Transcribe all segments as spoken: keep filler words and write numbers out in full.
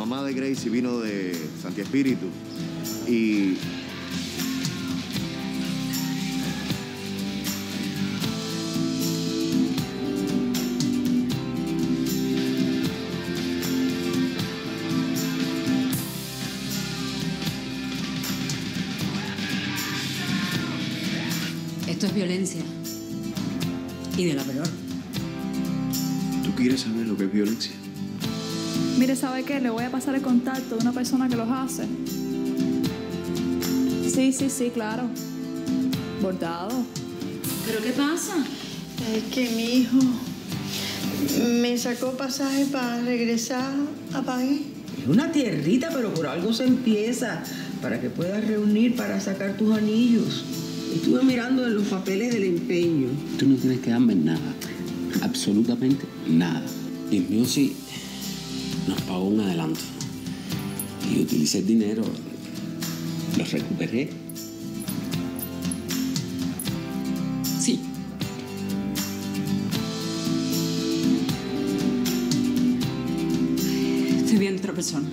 mamá de Gracie vino de Santi Espíritu y... Esto es violencia. Y de la peor. ¿Tú quieres saber lo que es violencia? Mire, ¿sabe qué? Le voy a pasar el contacto de una persona que los hace. Sí, sí, sí, claro. Bordado. ¿Pero qué pasa? Es que mi hijo me sacó pasaje para regresar a país. Es una tierrita, pero por algo se empieza. Para que puedas reunir para sacar tus anillos. Estuve mirando en los papeles del empeño. Tú no tienes que darme nada. Absolutamente nada. Y el mío sí nos pagó un adelanto. Y utilicé el dinero. Lo recuperé. Sí. Estoy viendo otra persona.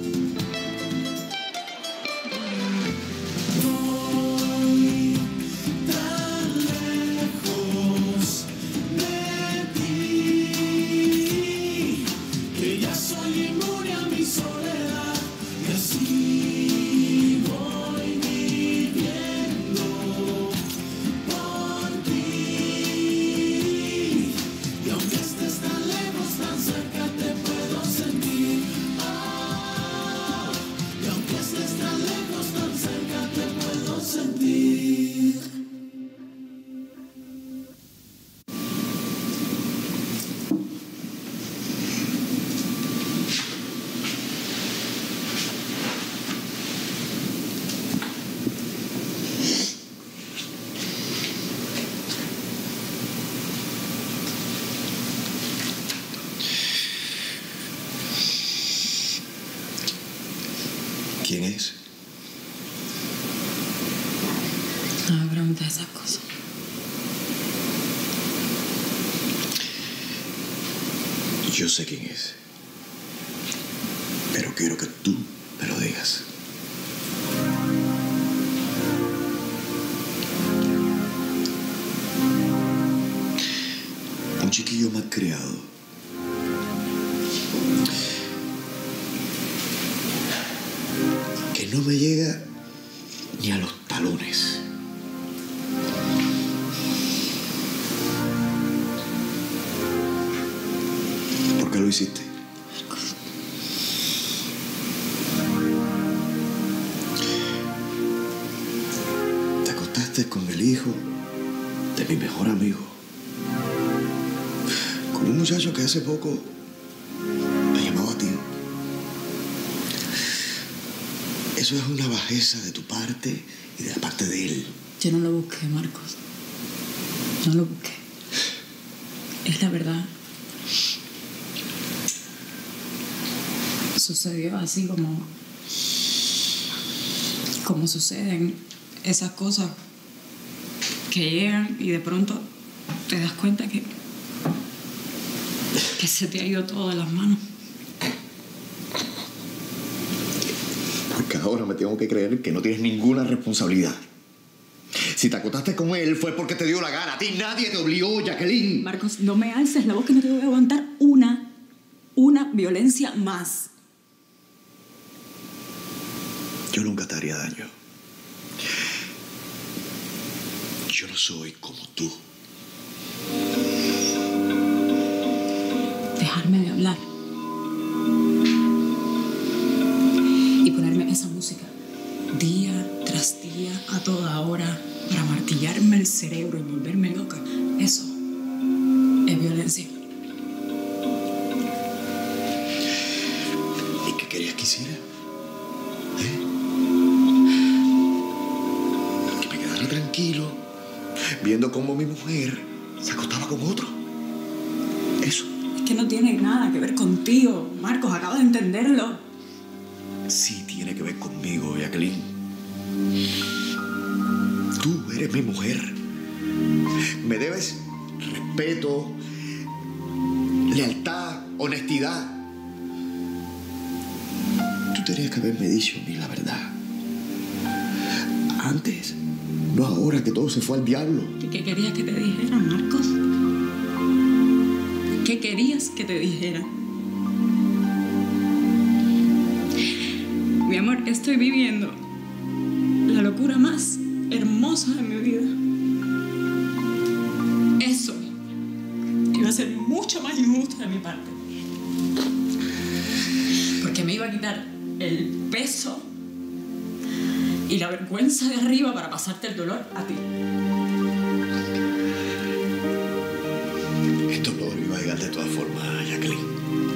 ¿Quién es? No me preguntes esas cosas. Yo sé quién es. Pero quiero que tú me lo digas. Un chiquillo mal criado. Que no me llega ni a los talones. ¿Por qué lo hiciste? Te acostaste con el hijo de mi mejor amigo. Con un muchacho que hace poco me llamaba tío. Eso es una bajeza de tu parte y de la parte de él. Yo no lo busqué, Marcos. No lo busqué. Es la verdad. Sucedió así como... como suceden esas cosas que llegan y de pronto te das cuenta que... que se te ha ido todo de las manos. Porque ahora me tengo que creer que no tienes ninguna responsabilidad. Si te acostaste con él fue porque te dio la gana. A ti nadie te obligó, Jacqueline. Marcos, no me alces la voz que no te voy a aguantar una, una violencia más. Yo nunca te haría daño. Yo no soy como tú. Dejarme de hablar. Y ponerme esa música día tras día, a toda hora, para martillarme el cerebro y volverme loca. Eso es violencia. ¿Y qué querías que hiciera? ¿Eh? Que me quedara tranquilo, viendo cómo mi mujer se acostaba con otro. Eso. Es que no tiene nada que ver contigo, Marcos. Acabas de entenderlo. Sí tiene que ver conmigo, Jacqueline. Tú eres mi mujer. Me debes respeto, lealtad, honestidad. Tú tenías que haberme dicho a mí la verdad. Antes, no ahora que todo se fue al diablo. ¿Y qué querías que te dijera, Marcos? ¿Qué querías que te dijera? Mi amor, estoy viviendo la locura más hermosa de mi vida. Eso iba a ser mucho más injusto de mi parte. Porque me iba a quitar el peso y la vergüenza de arriba para pasarte el dolor a ti. Esto no iba a llegar de todas formas, Jacqueline.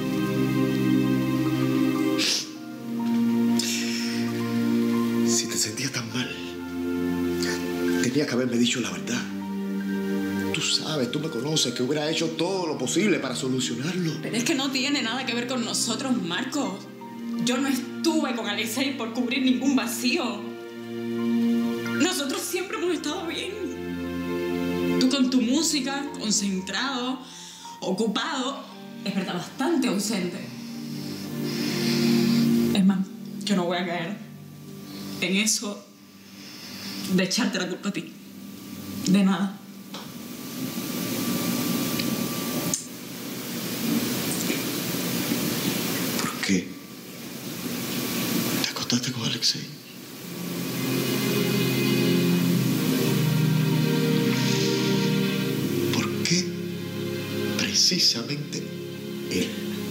Si te sentías tan mal, tenías que haberme dicho la verdad. Tú sabes, tú me conoces, que hubiera hecho todo lo posible para solucionarlo. Pero es que no tiene nada que ver con nosotros, Marcos. Yo no estuve con Alexei por cubrir ningún vacío. Nosotros siempre hemos estado bien. Tú con tu música, concentrado, ocupado, es verdad, bastante ausente. Es más, yo no voy a caer en eso de echarte la culpa a ti. De nada. ¿Por qué? ¿Te acostaste con Alexei? ¿Por qué precisamente él?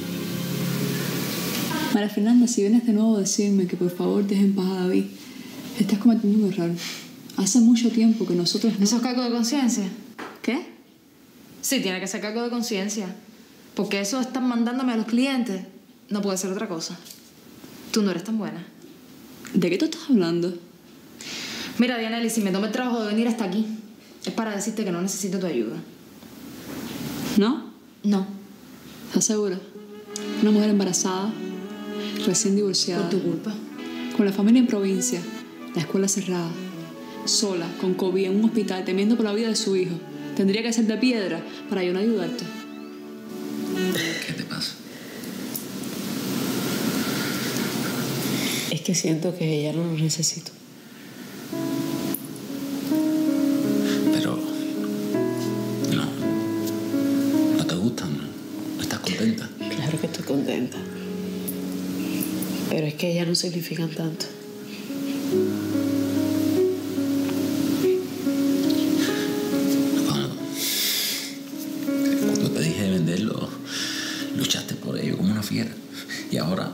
María Fernanda, si vienes de nuevo a decirme que por favor dejen en paz a David, estás cometiendo un error. Hace mucho tiempo que nosotros no... ¿Eso es cargo de conciencia? ¿Qué? Sí, tiene que ser cargo de conciencia. Porque eso están mandándome a los clientes. No puede ser otra cosa. Tú no eres tan buena. ¿De qué tú estás hablando? Mira, Dianelli, si me tomo el trabajo de venir hasta aquí, es para decirte que no necesito tu ayuda. ¿No? No. ¿Estás segura? Una mujer embarazada, recién divorciada. Por tu culpa. Con la familia en provincia, la escuela cerrada, sola, con COVID en un hospital, temiendo por la vida de su hijo. Tendría que ser de piedra para yo no ayudarte. ¿Qué te pasa? Es que siento que ya no lo necesito. Pero... No. ¿No te gustan? ¿No estás contenta? Claro que estoy contenta. Pero es que ya no significan tanto. Cuando, cuando te dije de venderlo, luchaste por ello como una fiera. Y ahora...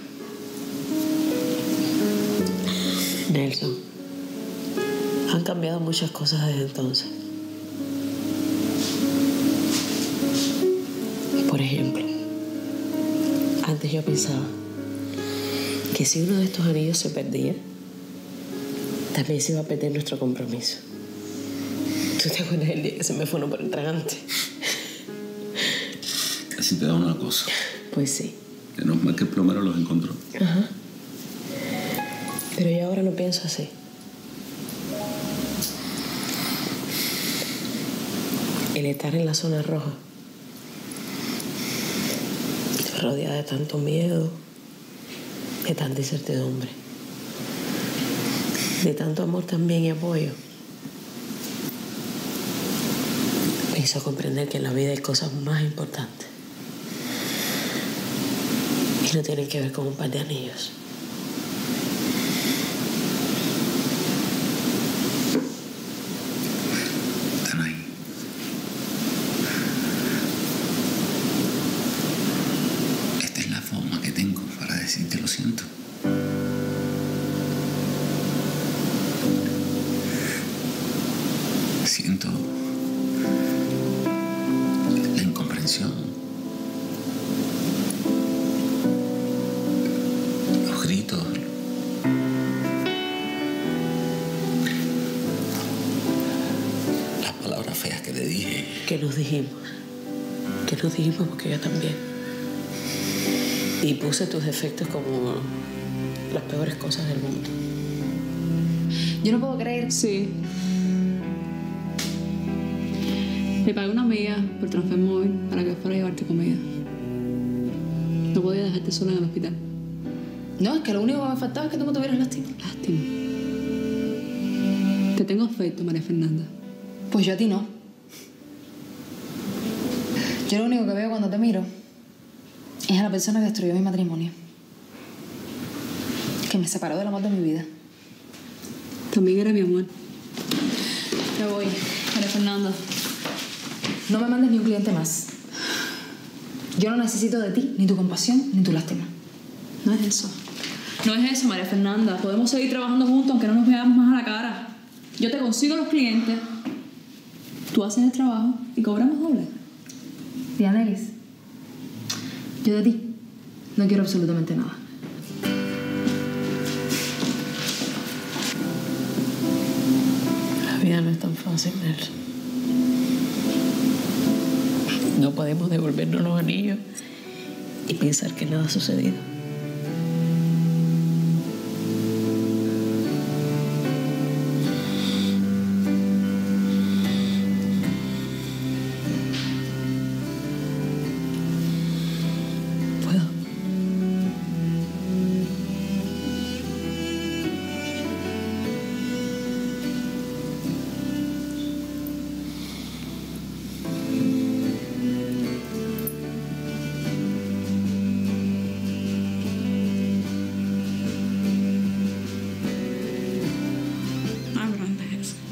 Nelson, han cambiado muchas cosas desde entonces. Por ejemplo, antes yo pensaba que si uno de estos anillos se perdía, también se iba a perder nuestro compromiso. ¿Tú te acuerdas del día que se me fue uno por el tragante? Casi te da una cosa. Pues sí. Menos mal que el plomero los encontró. Ajá. Pero yo ahora no pienso así. El estar en la zona roja, rodeada de tanto miedo, de tanta incertidumbre, de tanto amor también y apoyo, me hizo comprender que en la vida hay cosas más importantes y no tienen que ver con un par de anillos. Te lo siento. Siento la incomprensión, los gritos, las palabras feas que te dije. Que nos dijimos, que nos dijimos porque yo también. Y puse tus defectos como las peores cosas del mundo. Yo no puedo creer. Sí. Le pagué una amiga por transfer móvil para que fuera a llevarte comida. No podía dejarte sola en el hospital. No, es que lo único que me faltaba es que tú me tuvieras lástima. Lástima. Te tengo afecto, María Fernanda. Pues yo a ti no. Yo lo único que veo cuando te miro es a la persona que destruyó mi matrimonio. Que me separó del amor de mi vida. También era mi amor. Me voy, María Fernanda. No me mandes ni un cliente más. Yo no necesito de ti ni tu compasión ni tu lástima. No es eso. No es eso, María Fernanda. Podemos seguir trabajando juntos aunque no nos veamos más a la cara. Yo te consigo los clientes, tú haces el trabajo y cobramos doble. Dianelis, yo de ti no quiero absolutamente nada. La vida no es tan fácil, Nel. No podemos devolvernos los anillos y pensar que nada ha sucedido. ¿Puedo? Ah, pero antes de eso.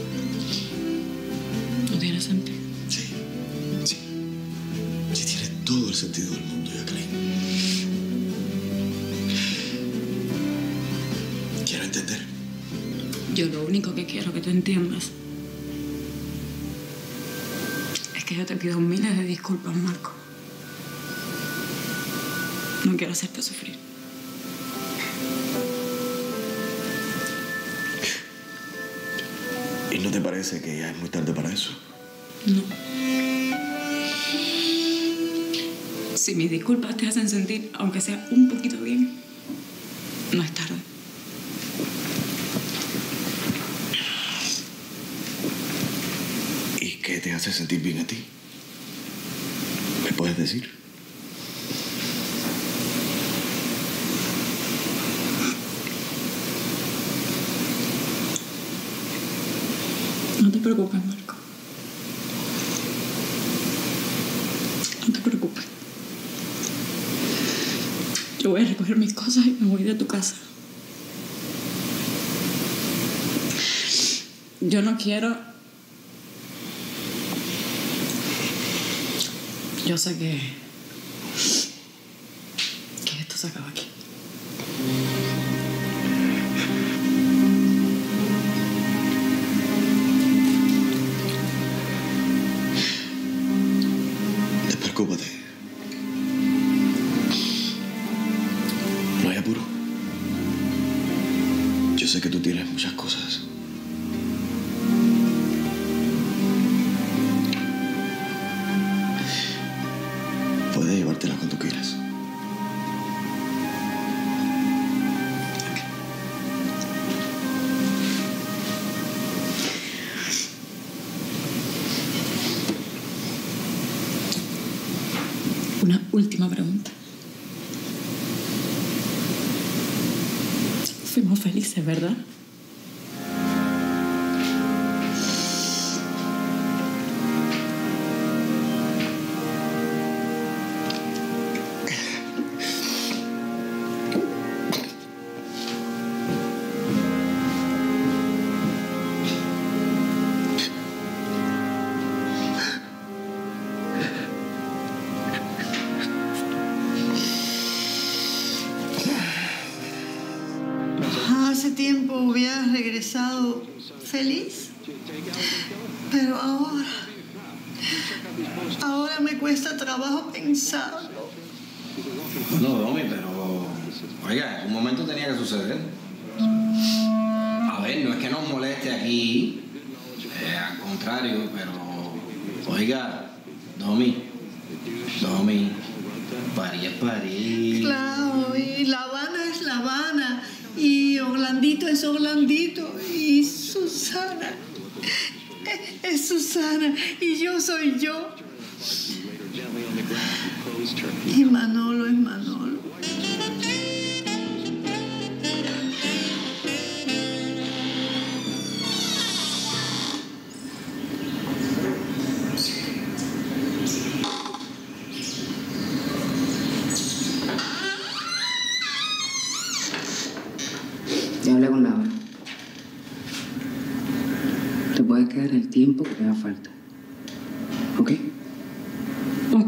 ¿No tiene sentido? Sí, sí. Sí tiene todo el sentido del mundo, Jacqueline. Quiero entender. Yo lo único que quiero que tú entiendas es que yo te pido miles de disculpas, Marco. No quiero hacerte sufrir. ¿Y no te parece que ya es muy tarde para eso? No. Si mis disculpas te hacen sentir, aunque sea un poquito bien, no es tarde. ¿Y qué te hace sentir bien a ti? ¿Me puedes decir? No te preocupes, Marco. No te preocupes. Yo voy a recoger mis cosas y me voy de tu casa. Yo no quiero... Yo sé que... que esto se acaba aquí. Despreocúpate. No hay apuro. Yo sé que tú tienes muchas cosas. Puedes llevártelas cuando quieras. Una última pregunta. Fuimos felices, ¿verdad? Hace tiempo hubieras regresado feliz, pero ahora, ahora me cuesta trabajo pensarlo. No, Domi, pero... Oiga, un momento tenía que suceder. A ver, no es que nos moleste aquí, eh, al contrario, pero... Oiga, Domi, Domi, París es París. Claro, y La Habana es La Habana, y Orlandito es Orlandito, y Susana es, es Susana, y yo soy yo. Y Manolo es Manolo. quedar el tiempo que te haga falta. ¿Ok? Ok.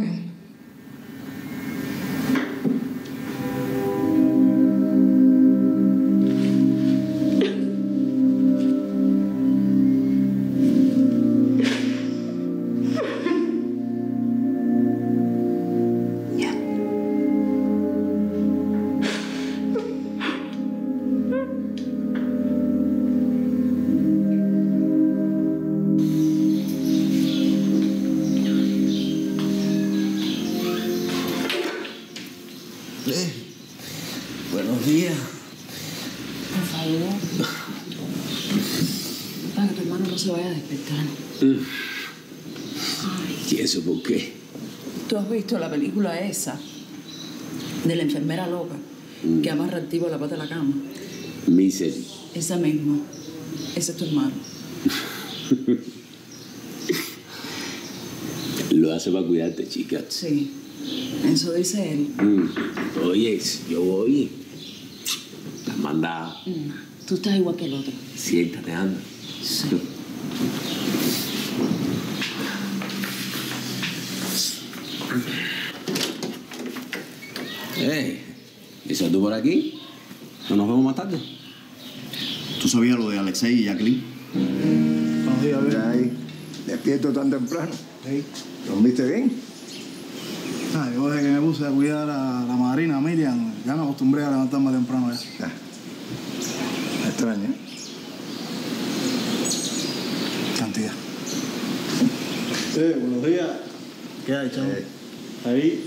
Buenos días. Por favor. Para que tu hermano no se vaya a despertar. ¿Y eso por qué? ¿Tú has visto la película esa de la enfermera loca Mm. que amarra el tipo a la pata de la cama? Misery. Esa misma. Ese es tu hermano. Lo hace para cuidarte, chica. Sí. Eso dice él. Mm. Oye, yo voy. La manda. No, tú estás igual que el otro. Siéntate, anda. Sí. Hey, ¿estás tú por aquí? ¿No nos vemos más tarde? ¿Tú sabías lo de Alexei y Jacqueline? Buenos días, Mira ahí, despierto tan temprano. ¿Dormiste bien? Ah, yo desde que me puse a cuidar a la madrina Miriam, ya me acostumbré a levantarme temprano ya. Ah, me extraña. Cantidad. Eh, buenos días. ¿Qué hay, chavo? Eh. Ahí.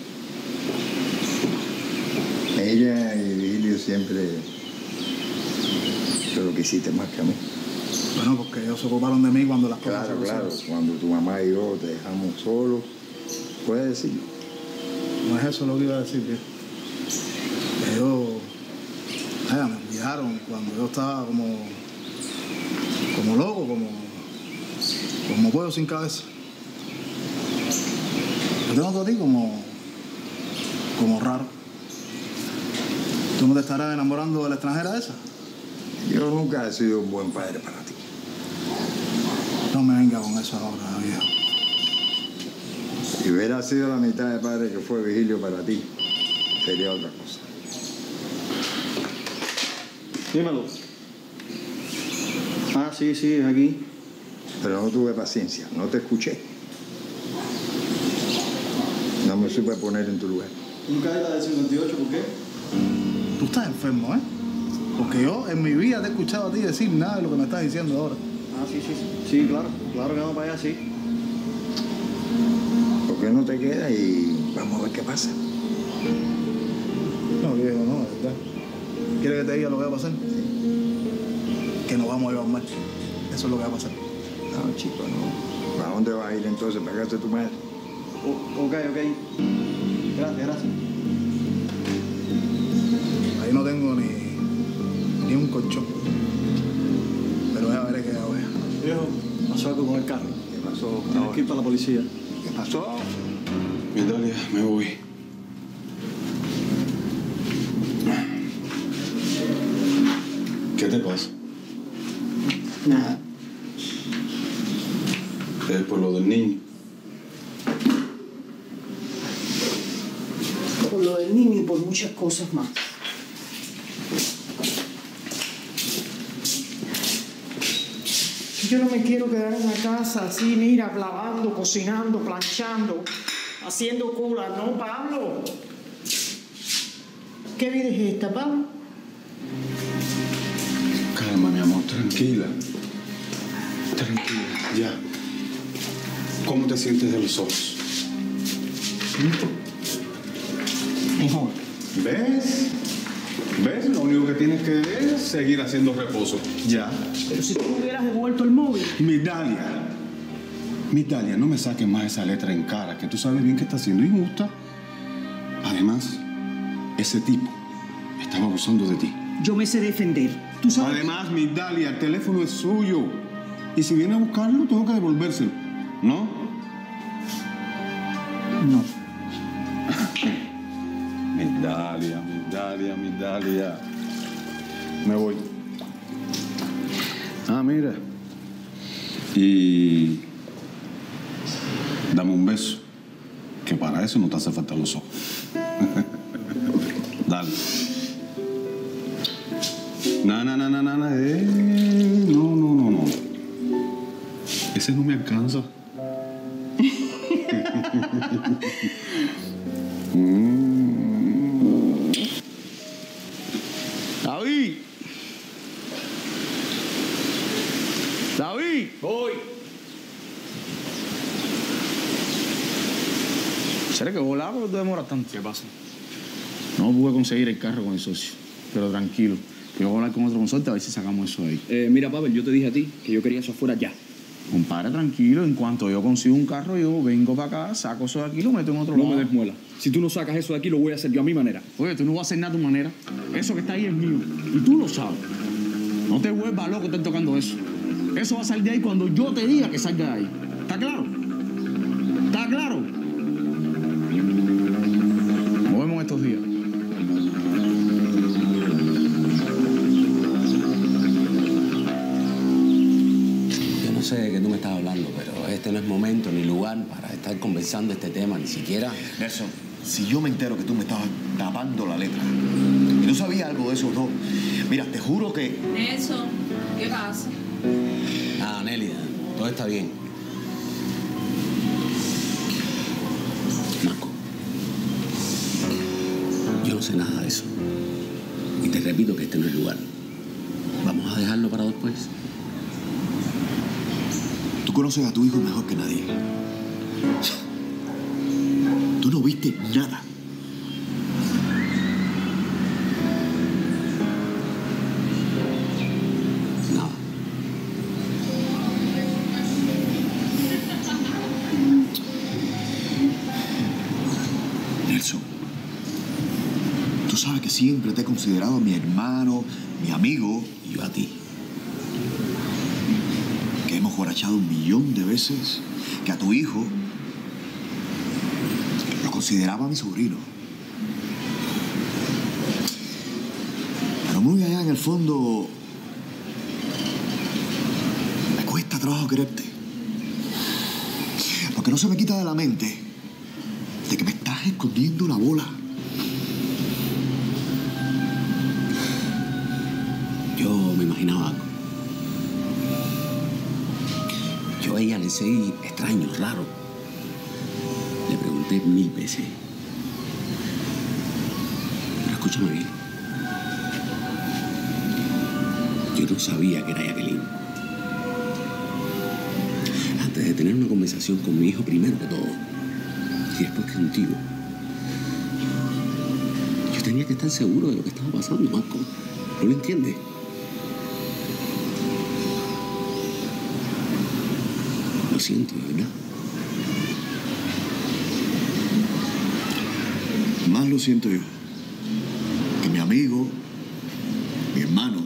Ella y Virgilio siempre te lo quisiste más que a mí. Bueno, porque ellos se ocuparon de mí cuando las cosas Claro, se claro. pusieron. Cuando tu mamá y yo te dejamos solos, puedes decirlo. No es eso lo que iba a decir, viejo. Ellos, vaya, me cuidaron cuando yo estaba como, como loco, como, como pollo sin cabeza. Yo te noto a ti como, como raro. ¿Tú no te estarás enamorando de la extranjera esa? Yo nunca he sido un buen padre para ti. No me venga con eso ahora, viejo. Si hubiera sido la mitad de padre que fue Virgilio para ti, sería otra cosa. Dímelo. Ah, sí, sí, es aquí. Pero no tuve paciencia, no te escuché. No me supe poner en tu lugar. ¿Nunca es la del cincuenta y ocho? ¿Por qué? Tú estás enfermo, ¿eh? Porque yo en mi vida te he escuchado a ti decir nada de lo que me estás diciendo ahora. Ah, sí, sí, sí. Sí, claro. Claro que vamos para allá, sí. ¿Por qué no te quedas y vamos a ver qué pasa? No, viejo, no, de verdad. ¿Quieres que te diga lo que va a pasar? Que nos vamos a llevar mal. Eso es lo que va a pasar. No, chico, no. ¿Para dónde vas a ir entonces? ¿Para casa de tu madre? O- ok, ok. Gracias, gracias. Ahí no tengo ni, ni un colchón. Pero ya veré qué hago. Viejo, pasó algo con el carro. ¿Qué pasó? Tienes que ir para la policía. ¿Qué pasó? Mitalia, me voy. ¿Qué te pasa? Nada. Es por lo del niño. Por lo del niño y por muchas cosas más. Yo no me quiero quedar en la casa así, mira, lavando, cocinando, planchando, haciendo cola. No, Pablo. ¿Qué vida es esta, Pablo? Calma, mi amor, tranquila. Tranquila, ya. ¿Cómo te sientes de los ojos? Mejor. ¿Ves? ¿Ves? Lo único que tienes que es seguir haciendo reposo. Ya. Pero si tú me hubieras devuelto el móvil. Migdalia. Migdalia, no me saques más esa letra en cara, que tú sabes bien que está siendo injusta. Además, ese tipo estaba abusando de ti. Yo me sé defender. ¿Tú sabes? Además, Migdalia, el teléfono es suyo. Y si viene a buscarlo, tengo que devolvérselo. ¿No? No. Migdalia, Migdalia, Migdalia. Me voy. Ah, mira. Y dame un beso, que para eso no te hace falta los ojos. Dale. No, no, no, no, no, no. Eh, no, no, no, no. Ese no me alcanza. mm. David. David. Voy. ¿Será que volaba porque tú demoras tanto? ¿Qué pasa? No pude conseguir el carro con el socio. Pero tranquilo, que yo voy a hablar con otro consorte a ver si sacamos eso de ahí. Eh, mira, Pavel, yo te dije a ti que yo quería eso afuera ya. Compadre, tranquilo, en cuanto yo consigo un carro, yo vengo para acá, saco eso de aquí y lo meto en otro No lado. me des muela. Si tú no sacas eso de aquí, lo voy a hacer yo a mi manera. Oye, tú no vas a hacer nada a tu manera. Eso que está ahí es mío. Y tú lo sabes. No te vuelvas loco, estás tocando eso. Eso va a salir de ahí cuando yo te diga que salga de ahí. ¿Está claro? ¿Está claro? Nos vemos estos días. Yo no sé de qué tú me estás hablando, pero este no es momento ni lugar para estar conversando este tema, ni siquiera... Nelson, si yo me entero que tú me estabas tapando la letra y no sabía algo de esos dos, mira, te juro que... Nelson, ¿qué pasa? Ah, Nélida, todo está bien. Marco, yo no sé nada de eso. Y te repito que este no es el lugar. Vamos a dejarlo para después. Tú conoces a tu hijo mejor que nadie. Tú no viste nada. Nada. Nelson, tú sabes que siempre te he considerado mi hermano, mi amigo, Y yo a ti. que hemos guarachado un millón de veces, que a tu hijo lo consideraba mi sobrino. Pero muy allá en el fondo, me cuesta trabajo quererte. Porque no se me quita de la mente de que me estás escondiendo la bola. Yo me imaginaba algo. Yo a ella le sé extraño, raro. Le pregunté mil veces. Pero escúchame bien. Yo no sabía que era Jacqueline. Antes de tener una conversación con mi hijo primero que todo, y después contigo, yo tenía que estar seguro de lo que estaba pasando, Marco. ¿No lo entiendes? Lo siento, de verdad. Más lo siento yo. Que mi amigo, mi hermano,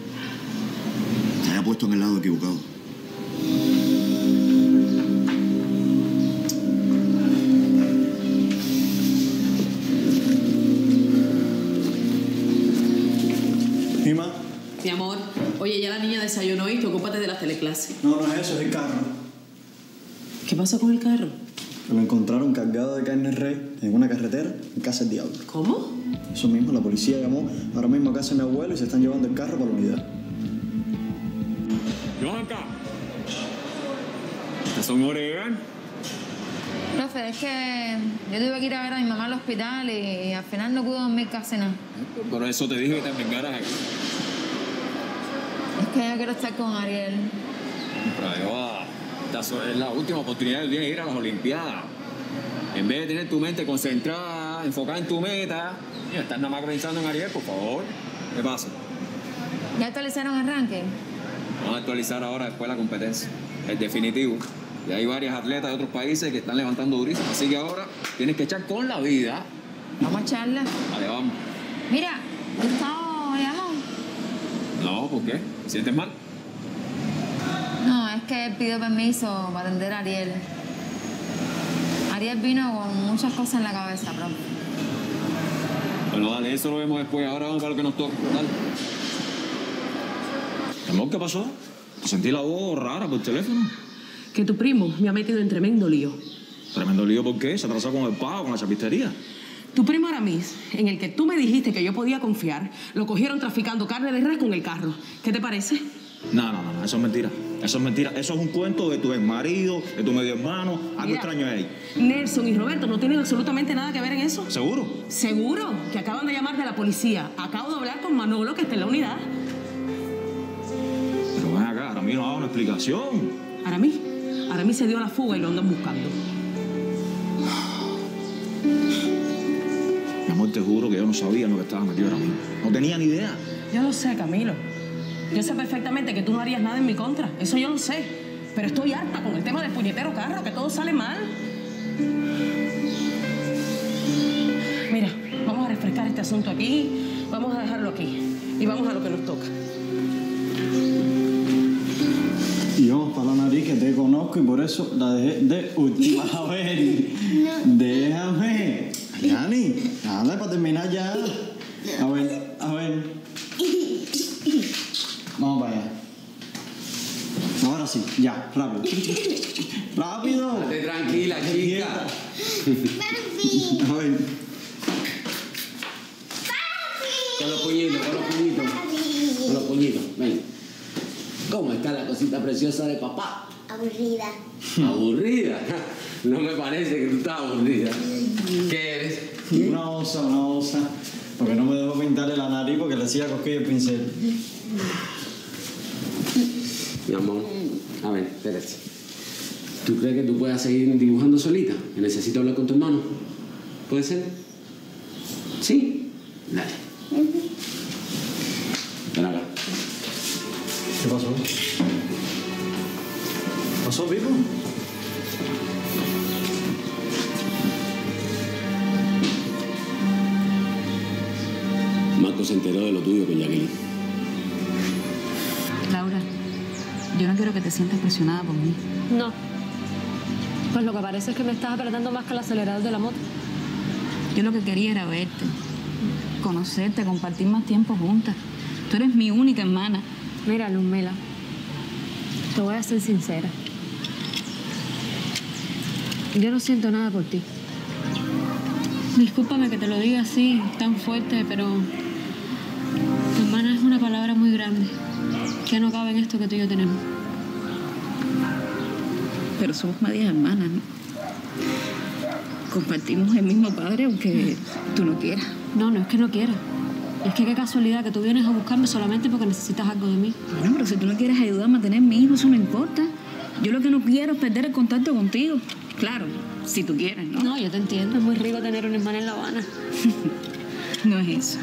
se haya puesto en el lado equivocado. Ima. Mi amor, oye, ya la niña desayunó y tú ocúpate de las teleclases. No, no es eso, es el carro. ¿Qué pasó con el carro? Lo encontraron cargado de carne rey en una carretera en casa del diablo. ¿Cómo? Eso mismo, la policía llamó ahora mismo a casa de mi abuelo y se están llevando el carro para la unidad. Johanka. ¿Estas son Oregan? Profe, es que yo tuve que ir a ver a mi mamá al hospital y al final no pude dormir casi nada. Por eso te dije que te vengaras aquí. Es que yo quiero estar con Ariel. Pero ahí va. Esta es la última oportunidad que tienes de ir a las Olimpiadas. En vez de tener tu mente concentrada, enfocada en tu meta, y estás nada más pensando en Ariel, por favor. ¿Qué pasa? ¿Ya actualizaron el ranking? Vamos a actualizar ahora después la competencia. Es definitivo. Y hay varias atletas de otros países que están levantando durísimo. Así que ahora tienes que echar con la vida. Vamos a echarla. Vale, vamos. Mira, Gustavo llamó. No, ¿por qué? ¿Te sientes mal? No, es que él pidió permiso para atender a Ariel. Ariel vino con muchas cosas en la cabeza, profe. Bueno, dale, eso lo vemos después. Ahora vamos para lo que nos toca. Dale. Amor, ¿qué pasó? Sentí la voz rara por teléfono. Que tu primo me ha metido en tremendo lío. Tremendo lío, ¿por qué? Se atrasó con el pago, con la chapistería. Tu primo Aramis, en el que tú me dijiste que yo podía confiar, lo cogieron traficando carne de res con el carro. ¿Qué te parece? No, no, no, eso es mentira. Eso es mentira. Eso es un cuento de tu ex marido, de tu medio hermano. Algo Mira, extraño ahí. Nelson y Roberto no tienen absolutamente nada que ver en eso. ¿Seguro? Seguro, que acaban de llamar de la policía. Acabo de hablar con Manolo, que está en la unidad. Pero ven acá, Aramis no ha dado una explicación. Aramis, Aramis se dio a la fuga y lo andan buscando. Mi amor, te juro que yo no sabía en lo que estaba metido Aramis. No tenía ni idea. Yo lo sé, Camilo. Yo sé perfectamente que tú no harías nada en mi contra. Eso yo lo sé. Pero estoy harta con el tema del puñetero carro, que todo sale mal. Mira, vamos a refrescar este asunto aquí. Vamos a dejarlo aquí. Y vamos a lo que nos toca. Y vamos para la nariz, que te conozco y por eso la dejé de última. A ver, déjame. Yani, dale para terminar ya. A ver, a ver. Vamos para allá. Ahora sí, ya, rápido. ¡Rápido! Date tranquila, chica. A ver. Con los puñitos, con los puñitos. Con los puñitos, ven. ¿Cómo está la cosita preciosa de papá? Aburrida. ¿Aburrida? No me parece que tú estás aburrida. ¿Qué eres? Una osa, una osa. Porque no me dejó pintarle la nariz porque le hacía cosquillas el pincel. Mi amor, a ver, espérate. ¿Tú crees que tú puedas seguir dibujando solita? Que necesito hablar con tu hermano. ¿Puede ser? ¿Sí? Dale. Ven acá. ¿Qué pasó? ¿Pasó, Pipo? Marco se enteró de lo tuyo con Jacqueline. Laura, yo no quiero que te sientas presionada por mí. No. Pues lo que parece es que me estás apretando más que el acelerador de la moto. Yo lo que quería era verte, conocerte, compartir más tiempo juntas. Tú eres mi única hermana. Mira, Luzmila, te voy a ser sincera. Yo no siento nada por ti. Discúlpame que te lo diga así, tan fuerte, pero hermana es una palabra muy grande, que no cabe en esto que tú y yo tenemos. Pero somos medias hermanas, ¿no? Compartimos el mismo padre, aunque tú no quieras. No, no es que no quiera. Es que qué casualidad que tú vienes a buscarme solamente porque necesitas algo de mí. Bueno, pero si tú no quieres ayudarme a tener mi hijo, eso no importa. Yo lo que no quiero es perder el contacto contigo. Claro, si tú quieres, ¿no? No, yo te entiendo. Es muy rico tener una hermana en La Habana. No es eso.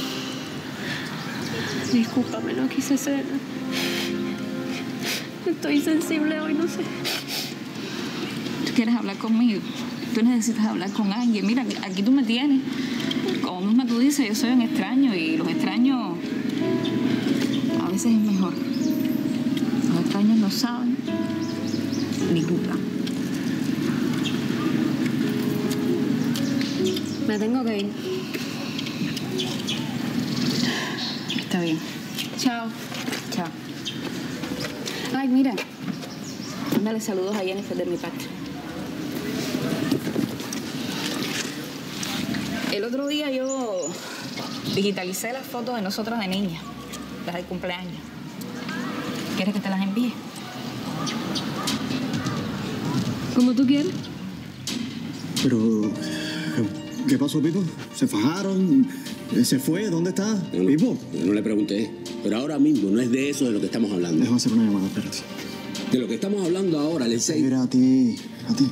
Discúlpame, no quise ser. Estoy sensible hoy, no sé. Tú quieres hablar conmigo. Tú necesitas hablar con alguien. Mira, aquí tú me tienes. Como misma tú dices, yo soy un extraño y los extraños a veces es mejor. Los extraños no saben ni juzgan. Me tengo que ir. Está bien. Chao. Chao. Ay, mira. Mándale saludos a Jennifer de mi parte. El otro día yo digitalicé las fotos de nosotros de niñas, las del cumpleaños. ¿Quieres que te las envíe? Como tú quieres. Pero, ¿qué pasó, Pipo? ¿Se fajaron? ¿Se fue? ¿Dónde está? Yo no, ¿Pipo? yo no le pregunté. Pero ahora mismo no es de eso de lo que estamos hablando. Déjame hacer una llamada, espérate. De lo que estamos hablando ahora, Alexei. Mira, a ti, a ti.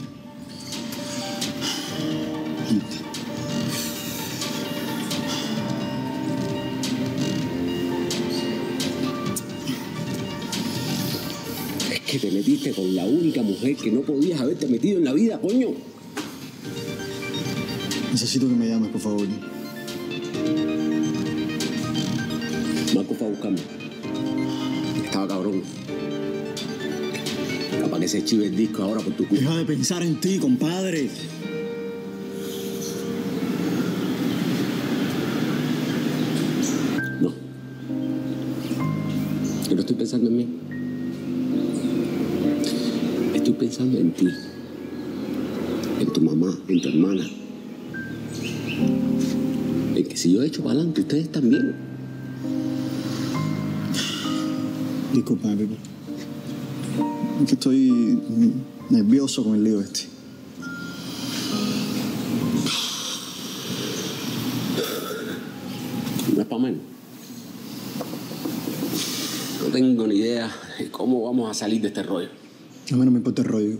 Es que te metiste con la única mujer que no podías haberte metido en la vida, coño. Necesito que me llames, por favor. Marco fue a buscarme. Estaba cabrón. Capaz que se chive el disco ahora por tu culpa. Deja de pensar en ti, compadre. No. Yo no estoy pensando en mí. pensando en ti, en tu mamá, en tu hermana. En que si yo he hecho para adelante, ustedes también. Disculpa, Pipo. Es que estoy nervioso con el lío este. No es para menos. No tengo ni idea de cómo vamos a salir de este rollo. A mí no me importa el rollo.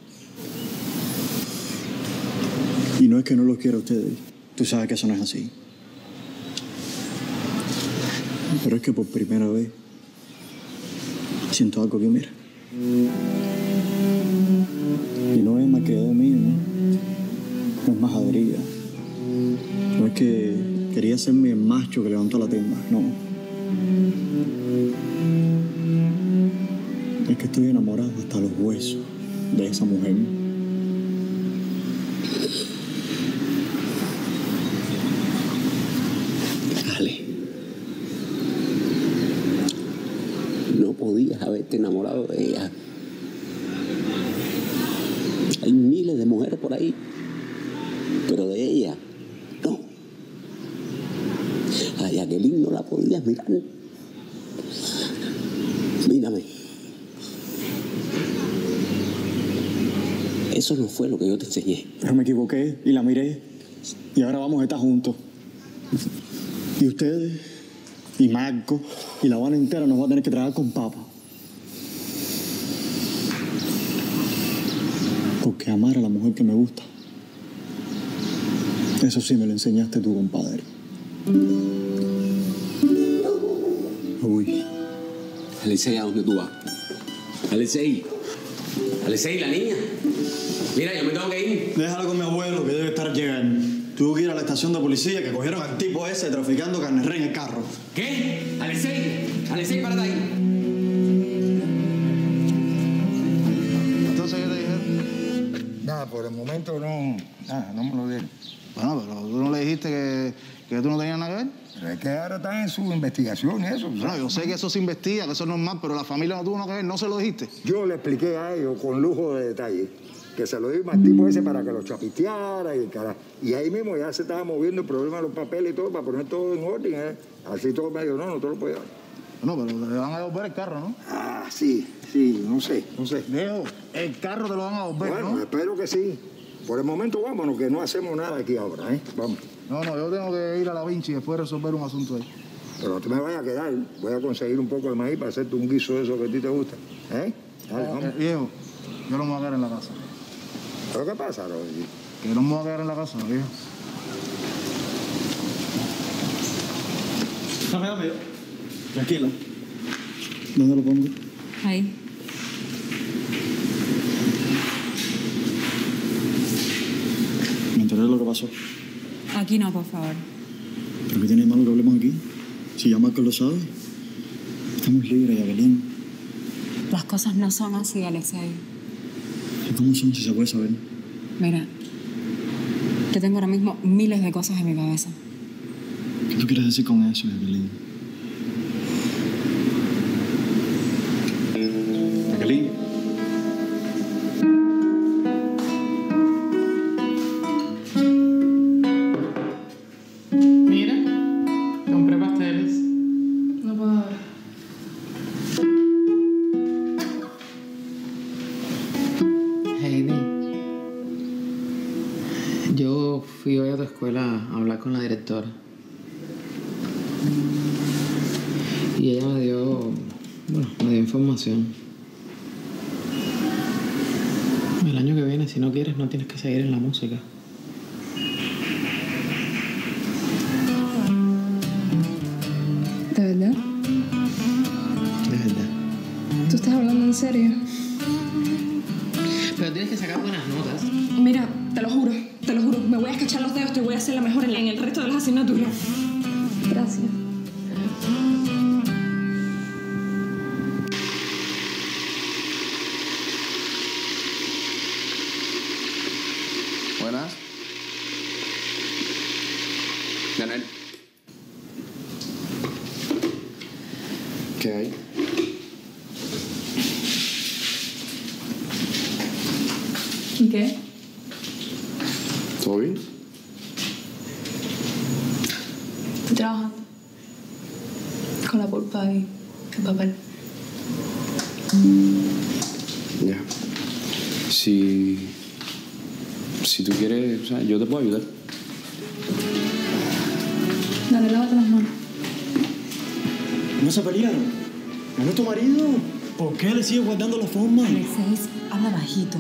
Y no es que no los quiera a ustedes. Tú sabes que eso no es así. Pero es que por primera vez siento algo que mira. Y no es maquillado mío, ¿no? No es majadería. No es que quería serme el macho que levantó la tienda, no. Es que estoy enamorado hasta los huesos de esa mujer. Ale, no podías haberte enamorado de ella. Hay miles de mujeres por ahí, pero de ella, no. A Jacqueline no la podías mirar. Mírame. Eso no fue lo que yo te enseñé. Pero me equivoqué y la miré. Y ahora vamos a estar juntos. Y ustedes, y Marco, y la Habana entera nos va a tener que tragar con papa. Porque amar a la mujer que me gusta, eso sí me lo enseñaste tú, compadre. Uy. Alicey, ¿a dónde tú vas? Alicey. Alicey, la niña. Mira, yo me tengo que ir. Déjalo con mi abuelo, que debe estar llegando. Tuvo que ir a la estación de policía, que cogieron al tipo ese traficando carne en el carro. ¿Qué? Alicey. Alicey, párate ahí. Entonces, ¿qué te dijeron? Nada, por el momento no, nada, no me lo dieron. Bueno, pero tú no le dijiste que, que tú no tenías nada que ver. Pero es que ahora están en su investigación y eso. Bueno, yo sé que eso se investiga, que eso es normal, pero la familia no tuvo nada que ver, ¿no se lo dijiste? Yo le expliqué a ellos con lujo de detalle que se lo dimos al tipo ese para que lo chapisteara y el carajo. Y ahí mismo ya se estaba moviendo el problema de los papeles y todo para poner todo en orden. ¿eh? Así todo me dijo, no, no te lo puedo llevar. No, pero le van a devolver el carro, ¿no? Ah, sí, sí, no sé, no sé. Diego, el carro te lo van a devolver, bueno, ¿no? espero que sí. Por el momento vámonos, que no hacemos nada aquí ahora, ¿eh? Vamos. No, no, yo tengo que ir a la Vinci y después resolver un asunto ahí. Pero no te me vayas a quedar. Voy a conseguir un poco de maíz para hacerte un guiso de eso que a ti te gusta. ¿Eh? Dale, vamos. Eh, Diego, yo no me voy a quedar en la casa. ¿Pero qué pasa, Rocky? Que no me voy a quedar en la casa, viejo. Dame, dame. Tranquilo. ¿Dónde lo pongo? Ahí. Me enteré de lo que pasó. Aquí no, por favor. ¿Pero qué tiene de malo que hablemos aquí? Si ya Marco lo sabe. Estamos libres, Jacqueline. Las cosas no son así, Alexei. ¿Y cómo son si se puede saber? Mira, yo tengo ahora mismo miles de cosas en mi cabeza. ¿Qué tú quieres decir con eso, Jacqueline? Jacqueline. Mira, compré pasteles. No puedo ahora. Heidi, yo fui hoy a tu escuela a hablar con la directora. Y ella me dio, bueno, me dio información. El año que viene, si no quieres, no tienes que seguir en la música. ¿De verdad? De verdad. ¿Tú estás hablando en serio? Pero tienes que sacar buenas notas. Mira, te lo juro, te lo juro. Me voy a escachar los dedos, te voy a hacer la mejor en, en el resto de las asignaturas. Gracias. Buenas. Daniel. ¿Qué hay? Estoy trabajando. Con la pulpa y el papel. Ya. Si... Si tú quieres, o sea, yo te puedo ayudar. Dale, lávate las manos. ¿No se pelearon? ¿No es tu marido? ¿Por qué le sigue guardando la forma? Alexis, habla bajito.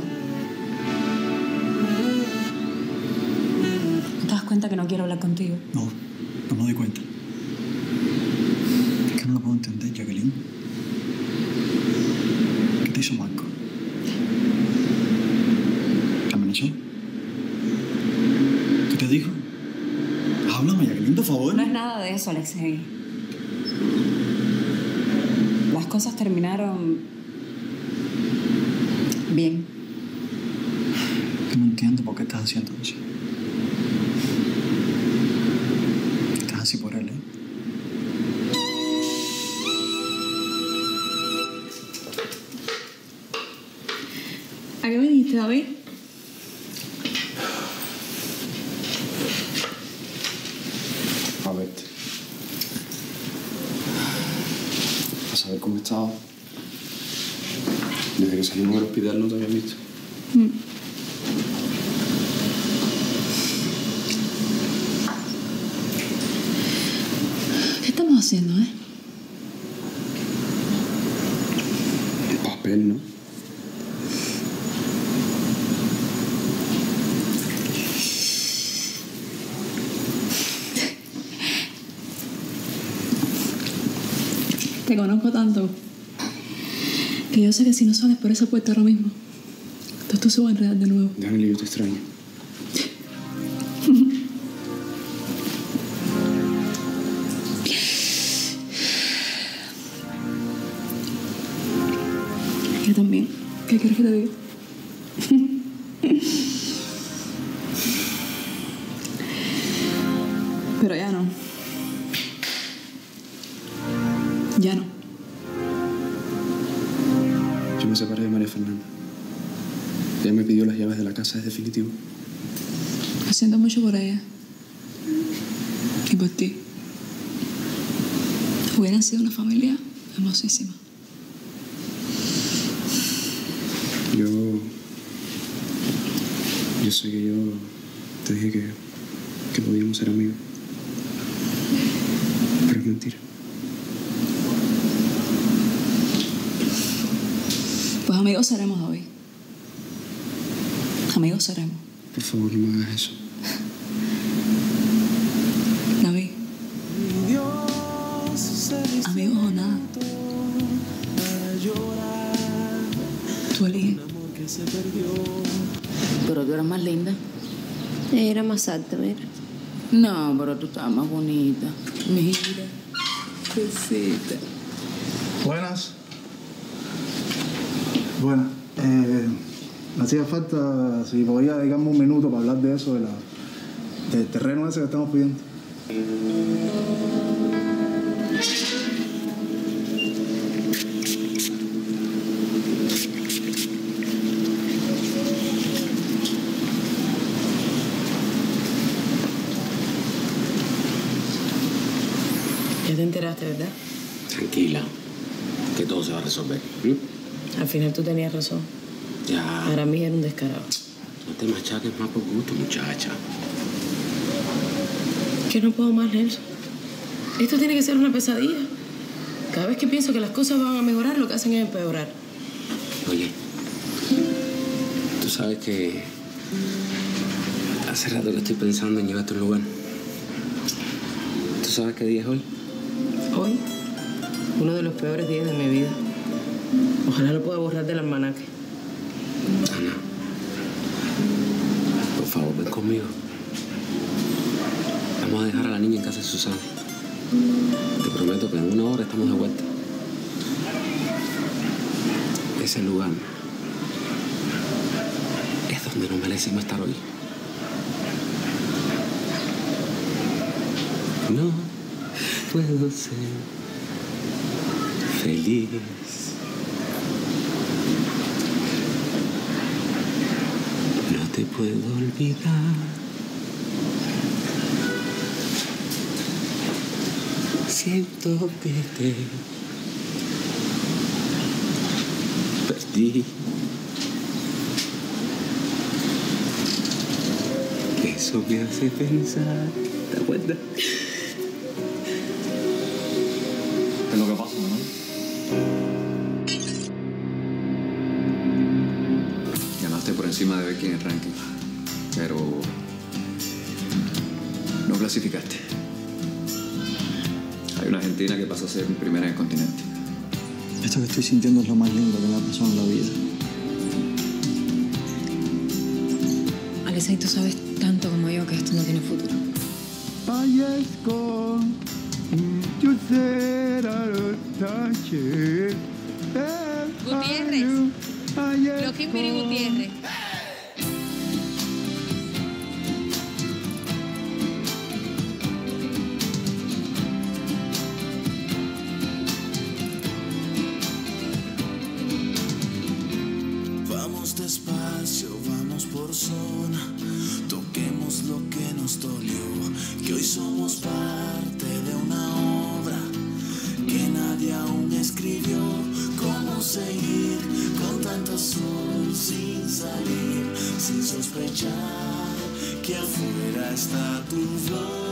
¿No te das cuenta que no quiero hablar contigo? No, no me doy cuenta. Es que no lo puedo entender, Jacqueline. ¿Qué te hizo Marco? ¿Te amenazó? ¿Qué te dijo? Háblame, Jacqueline, por favor. No es nada de eso, Alexei. Las cosas terminaron bien. Que no entiendo por qué estás haciendo eso. Estás así por él, ¿eh? ¿A qué viniste, David? A verte. A saber cómo estaba. Desde que salimos del hospital no te había visto. Mm. ¿Qué estamos haciendo, eh? El papel, ¿no? Te conozco tanto que yo sé que si no sales por esa puerta ahora mismo, todo esto se va a enredar de nuevo. Daniel, yo te extraño. Yo también. ¿Qué quieres que te diga? Pero ya no. Ya no. Yo me separé de María Fernanda. Ella me pidió las llaves de la casa, es definitivo. Me siento mucho por ella. Y por ti. Hubieran sido una familia hermosísima. Yo... Yo sé que yo te dije que, que podíamos ser amigos. Pero es mentira. Pues amigos seremos, David. Amigos seremos. Por favor, no me hagas eso. David. Amigos o nada. Tú eliges. Pero tú eras más linda. Era más alta, mira. No, pero tú estabas más bonita. Mira. Cosita. Buenas. Bueno, eh, me hacía falta, si podía dedicarme un minuto para hablar de eso, de la, del terreno ese que estamos pidiendo. Ya te enteraste, ¿verdad? Tranquila, que todo se va a resolver. ¿Mm? Al final tú tenías razón. Ya. Para mí era un descarado. No te machaques más por gusto, muchacha. Que no puedo más, Nelson. Esto tiene que ser una pesadilla. Cada vez que pienso que las cosas van a mejorar, lo que hacen es empeorar. Oye, tú sabes que hace rato que estoy pensando en llevarte a un lugar. ¿Tú sabes qué día es hoy? Hoy, uno de los peores días de mi vida. Ojalá lo pueda borrar del almanaque. Ana, por favor, ven conmigo. Vamos a dejar a la niña en casa de Susana. Te prometo que en una hora estamos de vuelta. Ese lugar es donde nos merecemos estar hoy. No puedo ser feliz. No te puedo olvidar. siento que te perdí. Eso me hace pensar. ¿Te acuerdas? ¿Qué es lo que pasa, no? Ganaste por encima de Becky en el ranking, pero no clasificaste. Hay una argentina que pasó a ser primera en el continente. Esto que estoy sintiendo es lo más lindo que me ha pasado en la vida. Alisa, y tú sabes tanto como yo que esto no tiene futuro. Fallezco, yo será tache. Gutiérrez. Joaquín Piri Gutiérrez. Vamos despacio, vamos por zona, toquemos lo que nos dolió, que hoy somos parte de una obra que nadie aún escribió. ¿Cómo seguir con tanto sol sin salir, sin sospechar que afuera está tu flor?